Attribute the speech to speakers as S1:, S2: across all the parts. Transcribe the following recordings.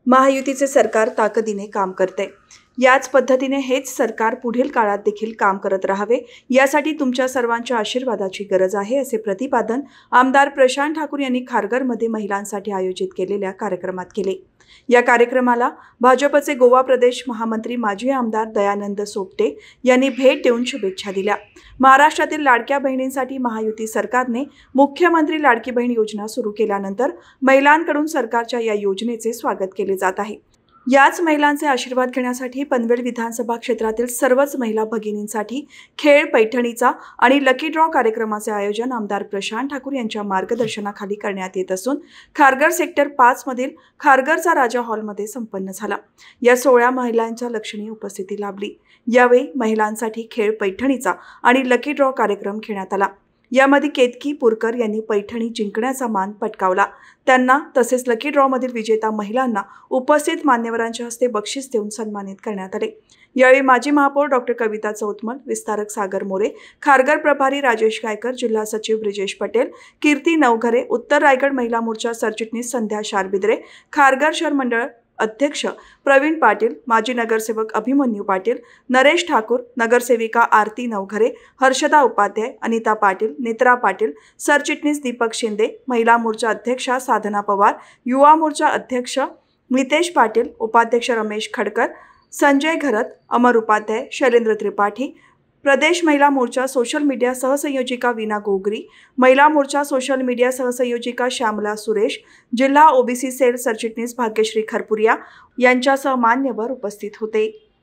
S1: महायुतीचे सरकार ताकदीने काम करते। याच पद्धतीने हेच सरकार पुढील काळात देखील काम करत राहावे, यासाठी तुमच्या सर्वांच्या आशीर्वादाची गरज आहे, असे प्रतिपादन आमदार प्रशांत ठाकूर यांनी खारघरमध्ये महिलांसाठी आयोजित केलेल्या कार्यक्रमात केले। या कार्यक्रमाला भाजपचे गोवा प्रदेश महामंत्री माजी आमदार दयानंद सोपटे यांनी भेट देऊन शुभेच्छा दिल्या। महाराष्ट्रातील लाडक्या बहिणींसाठी महायुती सरकारने मुख्यमंत्री लाडकी बहीण योजना सुरू केल्यानंतर महिलांकडून सरकारच्या या योजनेचे स्वागत केले जात आहे। याच महिलांचे आशीर्वाद घेण्यासाठी पनवेल विधानसभा क्षेत्रातील सर्वच महिला भगिनींसाठी खेळ पैठणीचा आणि लकी ड्रॉ कार्यक्रमाचे आयोजन आमदार प्रशांत ठाकूर यांच्या मार्गदर्शनाखाली करण्यात येत असून खारघर सेक्टर 5 मधील खारघरचा राजा हॉलमध्ये संपन्न झाला। या 16 महिलांच्या लक्षणीय उपस्थिती लाभली। यावेळी महिलांसाठी खेळ पैठणीचा आणि लकी ड्रॉ कार्यक्रम घेण्यात आला। यामध्ये केतकी पुरकर यांनी पैठणी जिंकण्याचा मान पटकावला। त्यांना तसेच लकी ड्रॉ मधील विजेता महिलांना उपस्थित मान्यवरांच्या हस्ते बक्षीस देऊन सन्मानित करण्यात आले। यावेळी माजी महापौर डॉक्टर कविता चौतमल, विस्तारक सागर मोरे, खारघर प्रभारी राजेश गायकर, जिल्हा सचिव ब्रिजेश पटेल, कीर्ती नवघरे, उत्तर रायगड महिला मोर्चा सरचिटणीस संध्या शारबिद्रे, खारघर शहर मंडळ अध्यक्ष प्रवीण पाटील, माजी नगरसेवक अभिमन्यू पाटील, नरेश ठाकूर, नगरसेविका आरती नवघरे, हर्षदा उपाध्याय, अनिता पाटील, नेत्रा पाटील, सरचिटणीस दीपक शिंदे, महिला मोर्चा अध्यक्षा साधना पवार, युवा मोर्चा अध्यक्ष नितेश पाटील, उपाध्यक्ष रमेश खडकर, संजय घरत, अमर उपाध्याय, शैलेंद्र त्रिपाठी, प्रदेश महिला मोर्चा सोशल मीडिया सहसंयोजिका वीना गोगरी, महिला मोर्चा सोशल मीडिया सहसंयोजिका श्यामला सुरेश, जिल्हा ओबीसी सेल सरचिटणीस भाग्यश्री खरपुरिया यांच्यासह मान्यवर उपस्थित होते।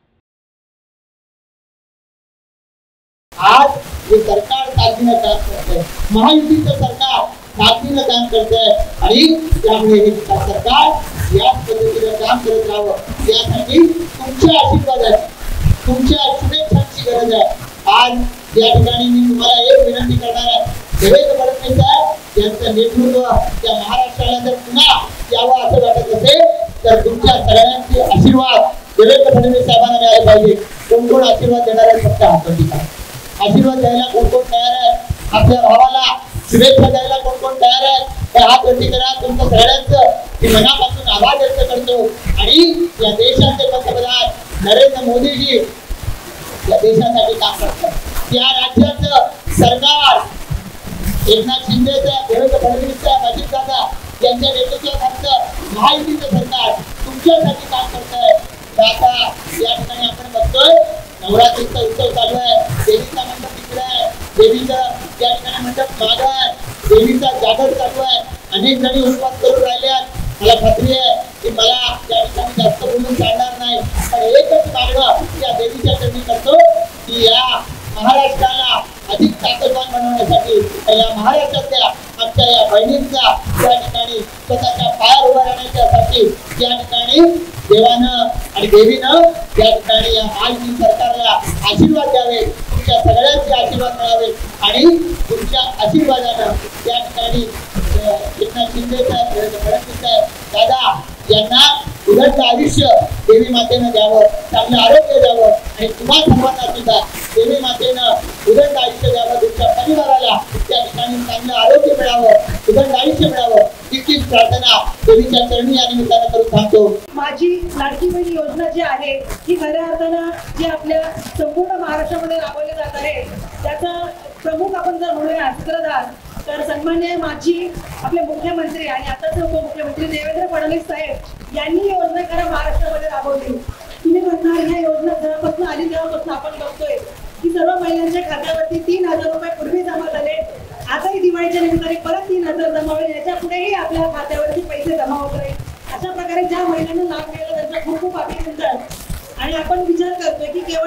S2: आज हे सरकार ताकदीने काम करते, महायुतीचं सरकार ताकदीने काम करते आणि त्यामुळे हे सरकार याच पद्धतीने काम करत राहावं यासाठी तुमचे आशीर्वाद आहे, तुमच्या शुभेच्छांची गरज आहे। आज या ठिकाणी मी तुम्हाला एक विनंती करणार आहे, देवेंद्र फडणवीस साहेब यांचं नेतृत्व त्या महाराष्ट्राला जर पुन्हा यावं असं वाटत असेल तर तुमच्या सगळ्यांचे आशीर्वाद देवेंद्र फडणवीस साहेबांना मिळाले पाहिजे। कोण कोण आशीर्वाद देणार आहे फक्त हात वरती करा। आशीर्वाद द्यायला कोण कोण तयार आहे? आपल्या भावाला शुभेच्छा द्यायला कोण कोण तयार आहे? तर हात वरती करा। तुमचं सगळ्यांचं मी मनापासून आभार व्यक्त करतो आणि या देशाचे पंतप्रधान नरेंद्र मोदीजी या देशासाठी काम करतात। या राज्याचं सरकार एकनाथ शिंदेचं, देवेंद्र फडणवीसचं, अजित दादा यांच्या नेतृत्वाखालचं महायुतीचं सरकार तुमच्यासाठी काम करतंय। आता या ठिकाणी आपण बघतोय नवरात्रीचा उत्सव चालू आहे, देवीचा मंडप तिकडे आहे, देवीचं या ठिकाणी मंडप मागं आहे, देवीचा जागर चालू आहे, अनेक जणी उपवास करून राहिल्यात। मला खात्री आहे की मला या ठिकाणी जास्त बोलून चालणार नाही, पण एकच मागणं या देवीच्या चरणी करतो की या महाराष्ट्राला अधिक ताकदवान बनवण्यासाठी, या महाराष्ट्रातल्या आमच्या या बहिणींचा या ठिकाणी स्वतःच्या पायावर उभा राहण्यासाठी या ठिकाणी देवानं आणि देवीनं या ठिकाणी या महायुती सरकारला आशीर्वाद द्यावे, तुमच्या सगळ्यांचे आशीर्वाद मिळावे आणि तुमच्या आशीर्वादानं या ठिकाणी एकनाथ शिंदे साहेब, देवेंद्र फडणवीस साहेब, दादा यांना उदंड आयुष्य देवी मातेनं द्यावं, चांगलं आरोग्य द्यावं आणि तुम्हा सर्वांना सुद्धा देवी मातेनं उदंड आयुष्य द्यावं, तुमच्या परिवाराला त्या ठिकाणी चांगलं आरोग्य मिळावं, उदंड आयुष्य मिळावं, तितकीच प्रार्थना देवीच्या चरणी या निमित्तानं करून थांबतो।
S3: माझी लाडकी बहीण योजना जी आहे ही खऱ्या अर्थानं जी आपल्या संपूर्ण महाराष्ट्रामध्ये राबवली जात आहे त्याचा प्रमुख आपण जर म्हणूया सूत्रधार तर सन्मान्य माजी आपले मुख्यमंत्री आणि आताचे उपमुख्यमंत्री देवेंद्र फडणवीस साहेब यांनी योजना खरं महाराष्ट्रामध्ये राबवली। तुम्ही म्हणणार ह्या योजना जेव्हापासून आली तेव्हापासून आपण बघतोय की सर्व महिलांच्या खात्यावरती 3,000 रुपये पूर्वी जमा झाले, आताही दिवाळीच्या निमित्ताने परत 3,000 जमा होईल, याच्या पुढेही आपल्या खात्यावरती पैसे जमा होत राहील। अशा प्रकारे ज्या महिलांना लाभ मिळाला त्यांचा खूप खूप अभिनंदन। आणि आपण विचार करतोय की केवळ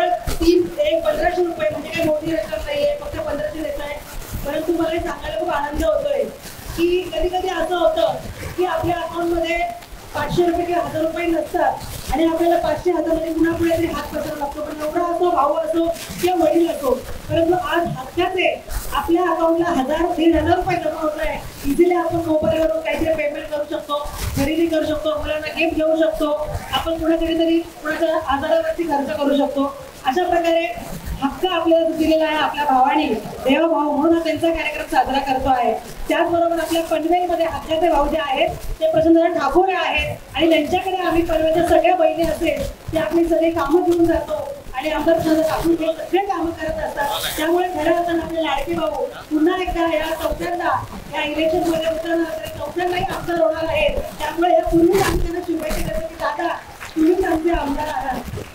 S3: 1,500 रुपये म्हणजे काही मोठी रक्कम नाहीये, फक्त 1500 देत आहे, परंतु मला हे सांगायला खूप आनंद होतोय की कधी कधी असं होतं की आपल्या अकाउंटमध्ये 500 रुपये किंवा 1000 रुपये नसतात आणि आपल्याला 500 हातामध्ये पुन्हा पुढे तरी हात पसरावा लागतो. पण नवरा असो, भाऊ असो किंवा वडील असो, परंतु आज हक्काचे आपल्या अकाउंटला 1000-1500 रुपये जमा होत आहे. इझिली आपण मोबाईलवरून काहीतरी पेमेंट करू शकतो, खरेदी करू शकतो, मुलांना गिफ्ट घेऊ शकतो, आपण कुणाकडे तरी कुणाच्या आजारावरती खर्च करू शकतो. अशा प्रकारे हक्क आपल्याला दिलेला आहे आपल्या भावाने, देवभाव म्हणून हा त्यांचा कार्यक्रम साजरा करतो आहे. त्याचबरोबर आपल्या पनवेलमध्ये हक्काचे भाऊ जे आहेत ते प्रसन्न ठाकूर आहेत आणि त्यांच्याकडे आम्ही पनवेलच्या सगळ्या बहिणी असेल ते आपली सगळी कामं घेऊन जातो आणि आमदार ठाकूर हे सगळे कामं करत असतात. त्यामुळे खरं अर्थानं आपले लाडके भाऊ पुन्हा एकदा या चौथ्यांदा या इलेक्शनमध्ये उतरणार, चौथ्यांदाही आमदार होणार आहेत. त्यामुळे या पूर्वी आमच्या शुभेच्छा